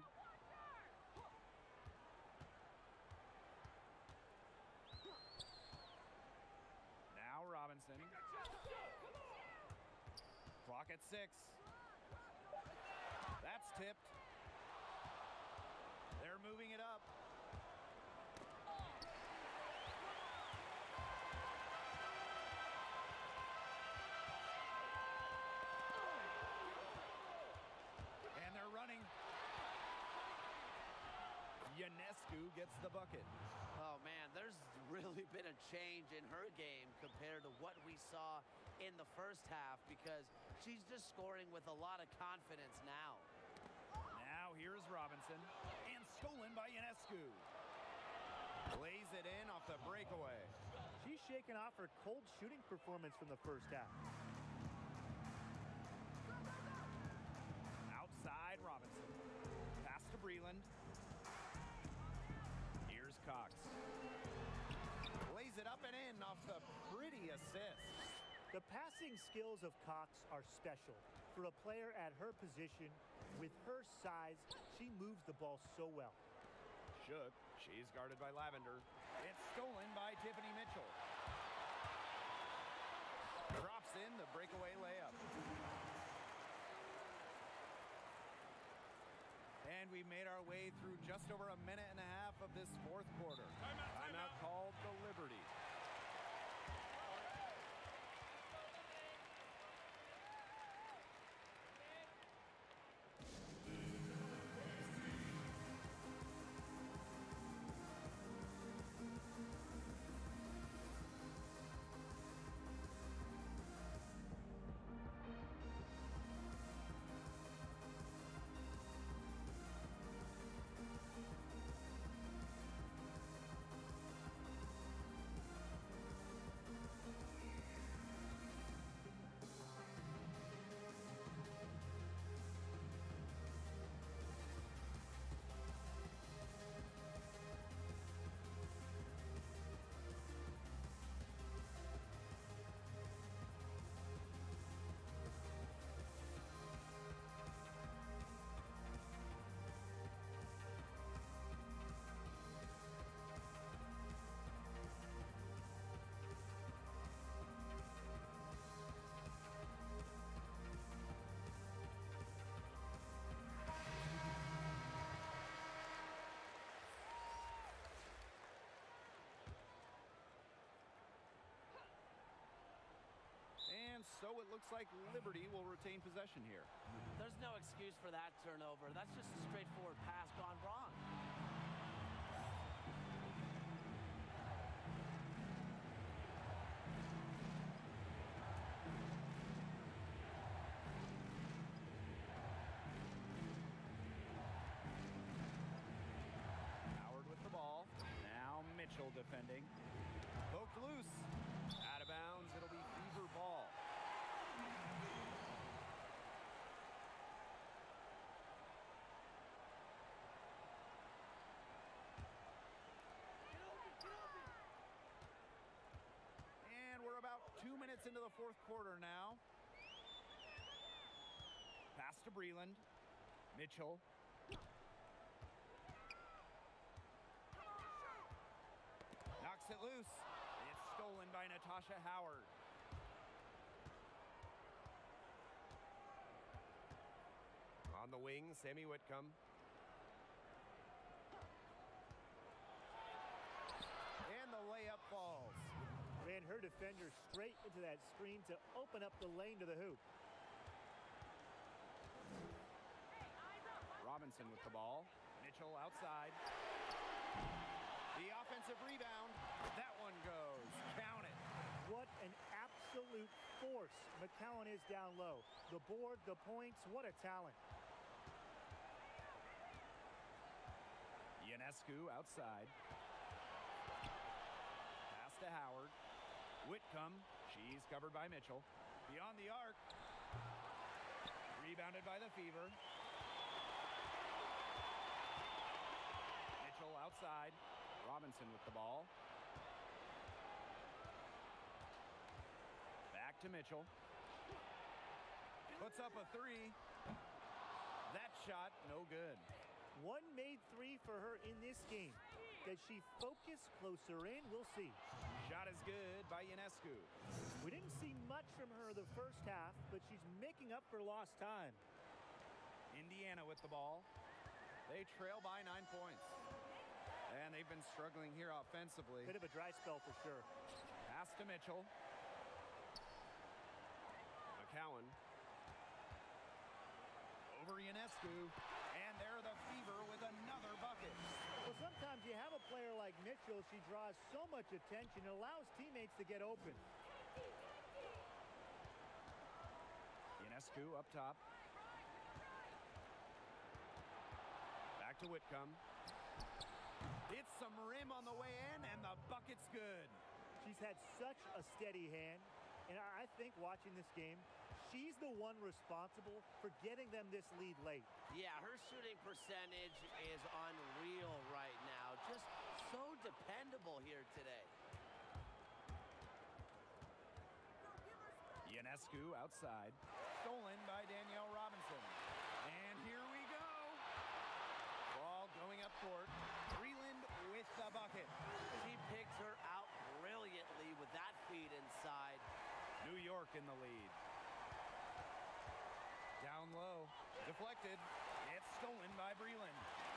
Speaker 1: Now Robinson. Clock at six. That's tipped. They're moving it up. And they're running. Ionescu gets the bucket.
Speaker 3: Oh, man, there's really been a change in her game compared to what we saw in the first half because she's just scoring with a lot of confidence now.
Speaker 1: Now here's Robinson. And stolen by Ionescu. Lays it in off the breakaway.
Speaker 2: She's shaken off her cold shooting performance from the first half.
Speaker 1: Outside Robinson. Pass to Breland. Here's Cox. Lays it up and in off the pretty assist.
Speaker 2: The passing skills of Cox are special. For a player at her position, with her size, she moves the ball so well.
Speaker 1: Shook. She's guarded by Lavender. It's stolen by Tiffany Mitchell. Drops in the breakaway layup. And we made our way through just over a minute and a half of this fourth quarter.
Speaker 5: Timeout, timeout.
Speaker 1: Timeout called the Liberty. So it looks like Liberty will retain possession here.
Speaker 3: There's no excuse for that turnover. That's just a straightforward pass gone wrong.
Speaker 1: Howard with the ball. Now Mitchell defending. Poked loose. Out of bounds. It'll be Fever ball. And we're about two minutes into the fourth quarter now. Pass to Breland. Mitchell. Knocks it loose. It's stolen by Natasha Howard.
Speaker 6: On the wing, Sammy Whitcomb.
Speaker 1: And the layup falls.
Speaker 2: Ran her defender straight into that screen to open up the lane to the hoop.
Speaker 1: Robinson with the ball. Mitchell outside. The offensive rebound. That one goes. Count it.
Speaker 2: What an absolute force McCowan is down low. The board, the points, what a talent.
Speaker 1: Ionescu outside. Pass to Howard. Whitcomb. She's covered by Mitchell. Beyond the arc. Rebounded by the Fever. Mitchell outside. Robinson with the ball. Back to Mitchell. Puts up a three. That shot, no good.
Speaker 2: One made three for her in this game. Does she focus closer in? We'll see.
Speaker 1: Shot is good by Ionescu.
Speaker 2: We didn't see much from her the first half, but she's making up for lost time.
Speaker 1: Indiana with the ball. They trail by nine points. And they've been struggling here offensively.
Speaker 2: Bit of a dry spell for sure.
Speaker 1: Pass to Mitchell.
Speaker 6: McCowan.
Speaker 1: Over Ionescu. And there the Fever with another bucket.
Speaker 2: Well, sometimes you have a player like Mitchell. She draws so much attention. It allows teammates to get open.
Speaker 1: Ionescu up top. Back to Whitcomb. It's some rim on the way in, and the bucket's good.
Speaker 2: She's had such a steady hand, and I think watching this game, she's the one responsible for getting them this lead late.
Speaker 3: Yeah, her shooting percentage is unreal right now. Just so dependable here today.
Speaker 1: Ionescu outside. Stolen by Danielle Robinson. And here we go. Ball going up court. Breland with the bucket.
Speaker 3: She picked her out brilliantly with that feed inside.
Speaker 1: New York in the lead. Down low. Deflected. It's stolen by Breland.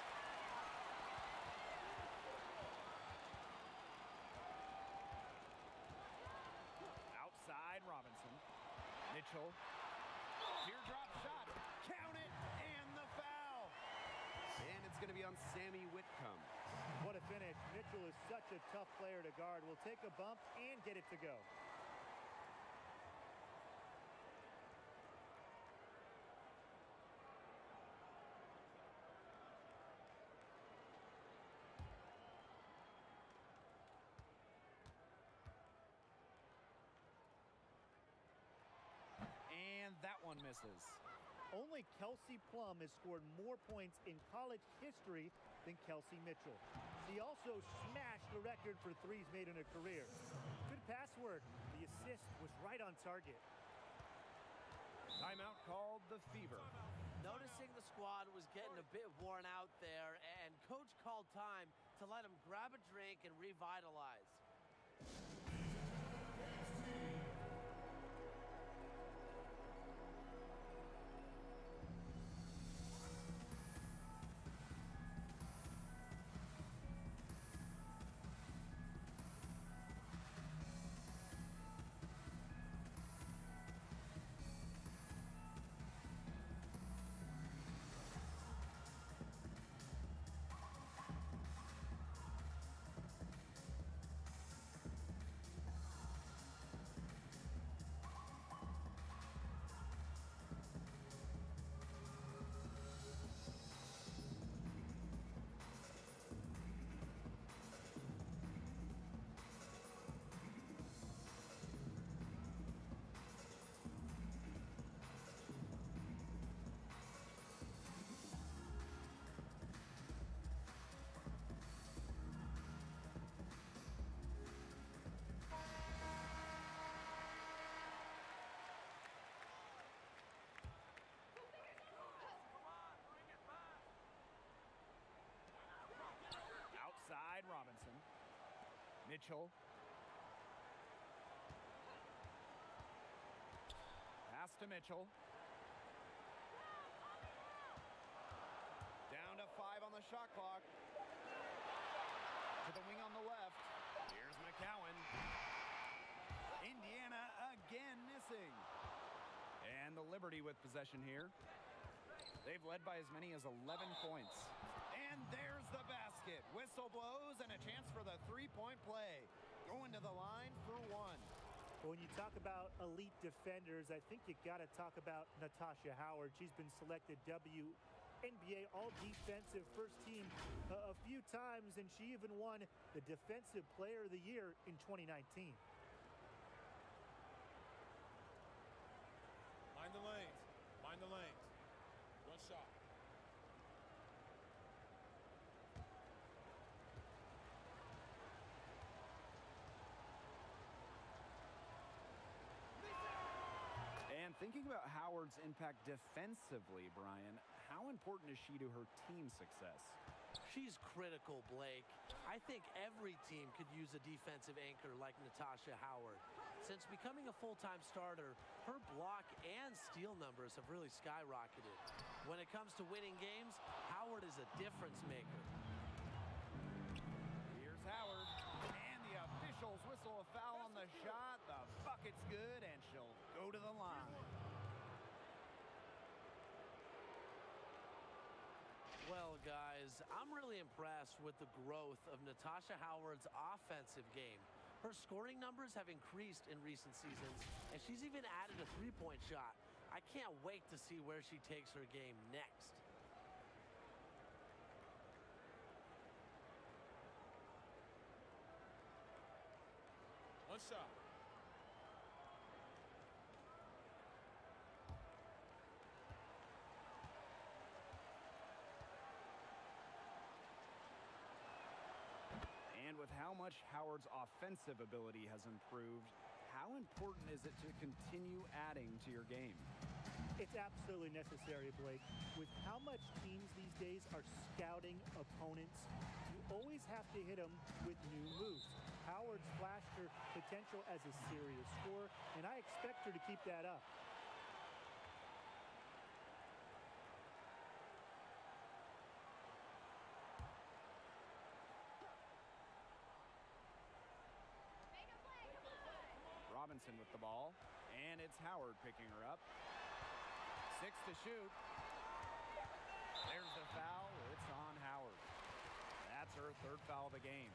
Speaker 1: Outside Robinson. Mitchell. Teardrop shot. Count it. And the foul.
Speaker 6: And it's going to be on Sammy Whitcomb.
Speaker 2: What a finish. Mitchell is such a tough player to guard. Will take a bump and get it to go.
Speaker 1: And that one misses.
Speaker 2: Only Kelsey Plum has scored more points in college history than Kelsey Mitchell. She also smashed the record for threes made in her career. Good pass work. The assist was right on target.
Speaker 1: Timeout called the Fever.
Speaker 3: Noticing the squad was getting a bit worn out there, and coach called time to let them grab a drink and revitalize.
Speaker 1: Mitchell. Pass to Mitchell. Down to five on the shot clock. To the wing on the left. Here's McCowan. Indiana again missing. And the Liberty with possession here. They've led by as many as eleven points. And there's the basket. Whistle blows and a chance for the three-point play. Going to the line for one.
Speaker 2: When you talk about elite defenders, I think you got to talk about Natasha Howard. She's been selected W N B A All-Defensive First Team uh, a few times, and she even won the Defensive Player of the Year in twenty nineteen.
Speaker 5: Mind the lanes. Mind the lanes. One shot.
Speaker 1: And thinking about Howard's impact defensively, Brian, how important is she to her team's success?
Speaker 3: She's critical, Blake. I think every team could use a defensive anchor like Natasha Howard. Since becoming a full-time starter, her block and steal numbers have really skyrocketed. When it comes to winning games, Howard is a difference maker.
Speaker 1: Here's Howard, and the officials whistle a foul on the shot. The bucket's good, and she'll go to the line.
Speaker 3: Well, guys, I'm really impressed with the growth of Natasha Howard's offensive game. Her scoring numbers have increased in recent seasons, and she's even added a three-point shot. I can't wait to see where she takes her game next.
Speaker 5: One shot.
Speaker 1: And with how much Howard's offensive ability has improved, how important is it to continue adding to your game?
Speaker 2: It's absolutely necessary, Blake. With how much teams these days are scouting opponents, you always have to hit them with new moves. Howard's flashed her potential as a serious scorer, and I expect her to keep that up.
Speaker 1: Robinson with the ball, and it's Howard picking her up. Six to shoot. There's the foul. It's on Howard. That's her third foul of the game.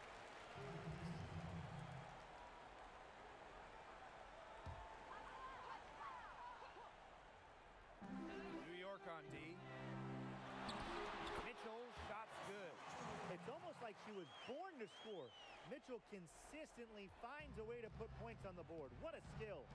Speaker 1: New York on D. Mitchell, shot's good.
Speaker 2: It's almost like she was born to score. Mitchell consistently finds a way to put points on the board. What a skill.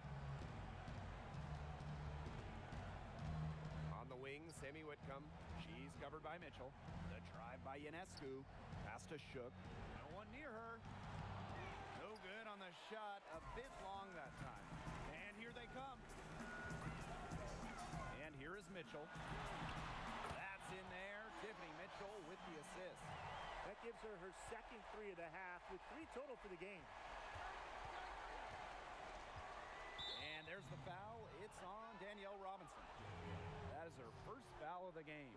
Speaker 1: On the wing, Sammy Whitcomb. She's covered by Mitchell. The drive by Ionescu. Pass to Shook. No one near her. No good on the shot. A bit long that time. And here they come. And here is Mitchell. That's in there. Tiffany Mitchell with the assist.
Speaker 2: That gives her her second three of the half with three total for the game.
Speaker 1: And there's the foul. It's on Danielle Robinson. That is her first foul of the game.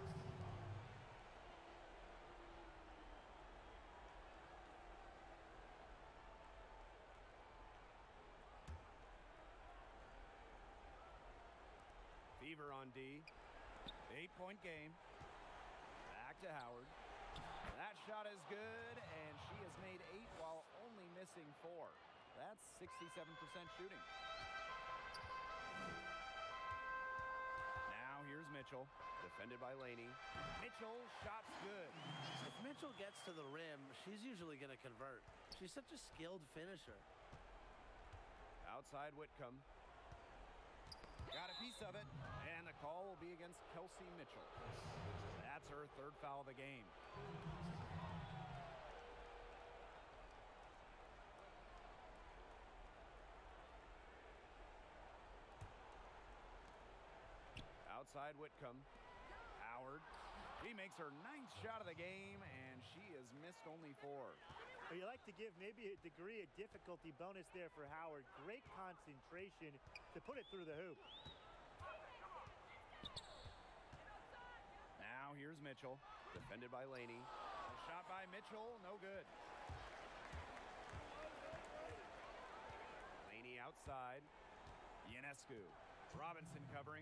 Speaker 1: Fever on D. Eight-point game. Back to Howard. That shot is good, and she has made eight while only missing four. That's sixty-seven percent shooting. Now here's Mitchell, defended by Laney. Mitchell, shot's good.
Speaker 3: If Mitchell gets to the rim, she's usually going to convert. She's such a skilled finisher.
Speaker 1: Outside Whitcomb. Got a piece of it, and the call will be against Kelsey Mitchell. That's her third foul of the game. Outside Whitcomb. Howard. She makes her ninth shot of the game, and she has missed only four.
Speaker 2: Or you like to give maybe a degree of difficulty bonus there for Howard. Great concentration to put it through the hoop.
Speaker 1: Now here's Mitchell, defended by Laney. A shot by Mitchell, no good. Laney outside. Ionescu. Robinson covering.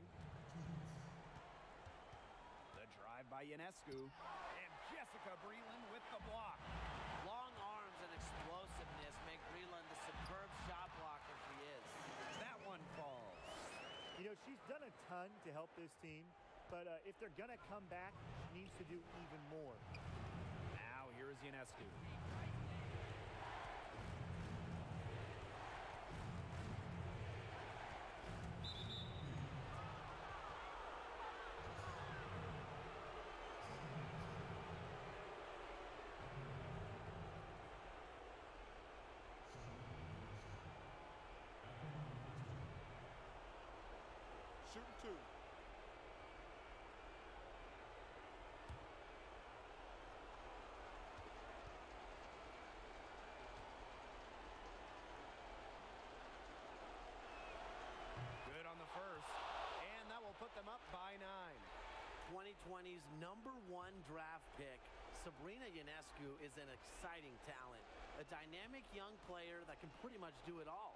Speaker 1: The drive by Ionescu. And Jessica Breland with the block.
Speaker 3: Long arms and explosiveness make Breland the superb shot blocker she is.
Speaker 1: That one falls.
Speaker 2: You know, she's done a ton to help this team, but uh, if they're going to come back, she needs to do even more.
Speaker 1: Now here's Ionescu.
Speaker 5: Shooting two.
Speaker 1: Good on the first. And that will put them up by nine.
Speaker 3: twenty twenty's number one draft pick, Sabrina Ionescu, is an exciting talent. A dynamic young player that can pretty much do it all.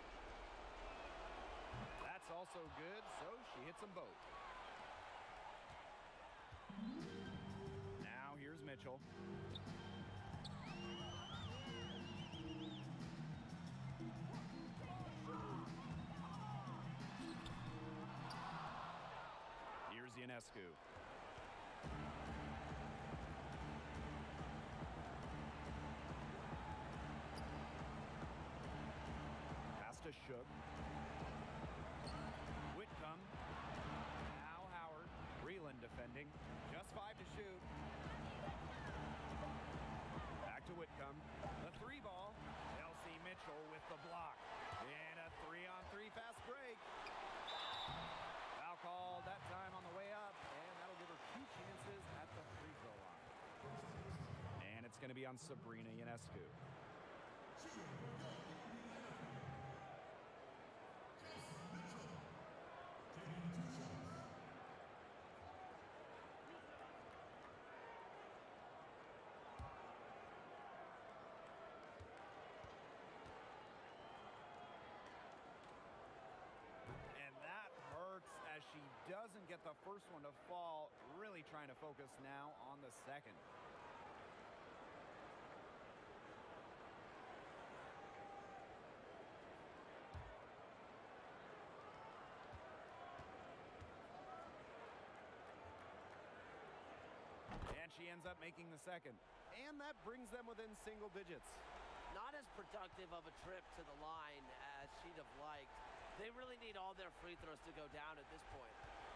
Speaker 1: That's also good, so she hits them both. Now here's Mitchell. Here's Ionescu. Pass to Shook. Whitcomb. Now Howard. Breland defending. Just five to shoot. Back to Whitcomb. The three ball. Chelsea Mitchell with the block. And a three-on-three fast break. Foul called that time on the way up. And that'll give her two chances at the free throw line. And it's going to be on Sabrina Ionescu. As she doesn't get the first one to fall, really trying to focus now on the second. And she ends up making the second. And that brings them within single digits.
Speaker 3: Not as productive of a trip to the line as she'd have liked. They really need all their free throws to go down at this point.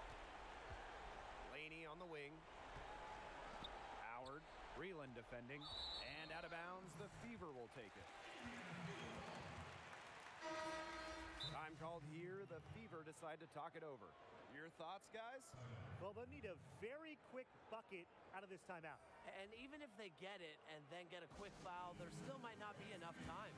Speaker 1: Laney on the wing. Howard, Breland defending. And out of bounds, the Fever will take it. Time called here. The Fever decide to talk it over. Your thoughts, guys?
Speaker 2: Well, they'll need a very quick bucket out of this timeout.
Speaker 3: And even if they get it and then get a quick foul, there still might not be enough time.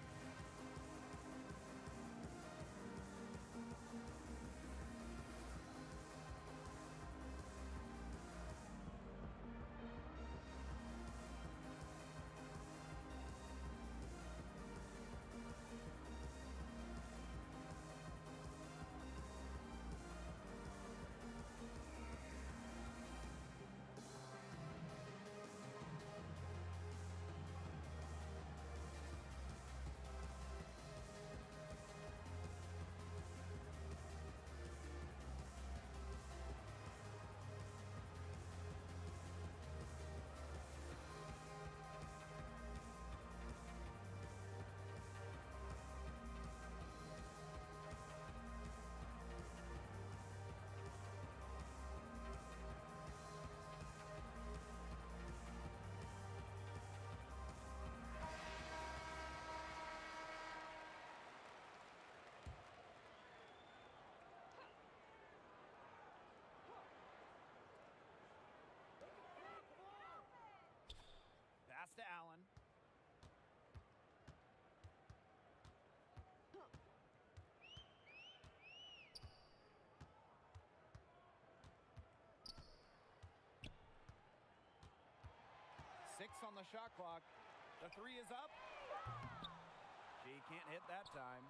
Speaker 1: Six on the shot clock. The three is up. She can't hit that time.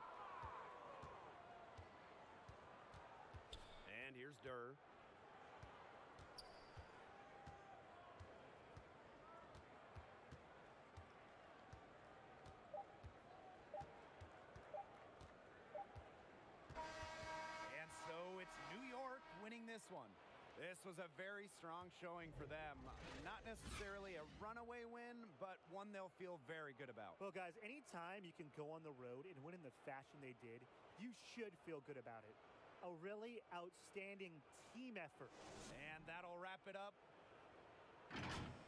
Speaker 1: And here's Durr. And so it's New York winning this one. This was a very strong showing for them. Not necessarily a runaway win, but one they'll feel very good about.
Speaker 2: Well, guys, anytime you can go on the road and win in the fashion they did, you should feel good about it. A really outstanding team effort.
Speaker 1: And that'll wrap it up.